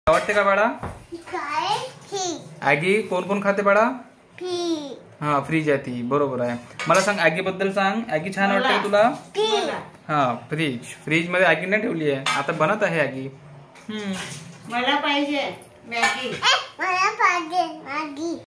आवडते का बाळा? ॲगी कोण कोण खाते बाळा? हा फ्रीज आहे ती, बरोबर आहे. मला सांग ॲगी बद्दल सांग. ॲगी छान वाटते का तुला? हा फ्रीज. फ्रीज मध्ये ॲगी नाही ठेवली आहे, आता बनत आहे ॲगी. मला पाहिजे मॅगी.